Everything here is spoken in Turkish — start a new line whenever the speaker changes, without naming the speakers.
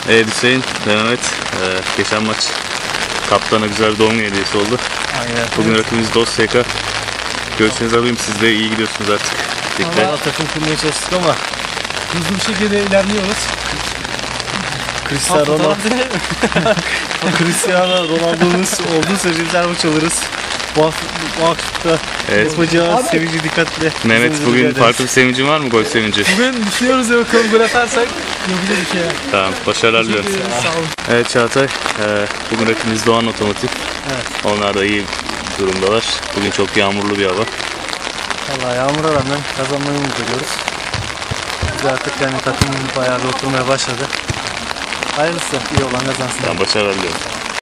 Evet Hüseyin ve Mehmet geçen maç kaptana güzel bir doğum günü hediyesi oldu.
Aynen.
Bugün rakibimiz Dosyaka. Görüşlerinizi alayım, siz de iyi gidiyorsunuz artık.
Valla takım kurmaya çalıştık ama
hızlı bir şekilde ilerliyoruz.
Cristiano Ronaldo'muz olduğu sürece güzel maç alırız. Bu hafta
Evet.
yapacağımız sevinci dikkatle.
Mehmet bugün farklı bir sevincin var mı, gol sevinci?
Bugün düşünüyoruz ya, bakalım gol atarsak yapacağız bir şey.
Tamam, başarılar diliyorum.
Sağ olun.
Evet Çağatay, bugün rakibimiz Doğan Otomotiv.
Evet.
Onlar da iyi durumdalar. Bugün çok yağmurlu bir hava.
Valla yağmura rağmen kazanmayı umut ediyoruz. Biz artık yani takımımız bayağı bir oturmaya başladı. Hayırlısı, iyi olan kazansın.
Tamam, başarılar diliyorum.